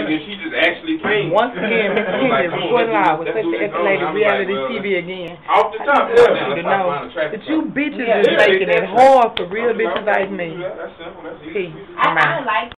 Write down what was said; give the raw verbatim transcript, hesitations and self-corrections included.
and she just actually came. Once again, Miss King is reporting live with such an escalated reality T V again. Off the top, I just want you to know that you bitches is making it hard for real bitches like me. That's simple. That's easy. Peace. I, I like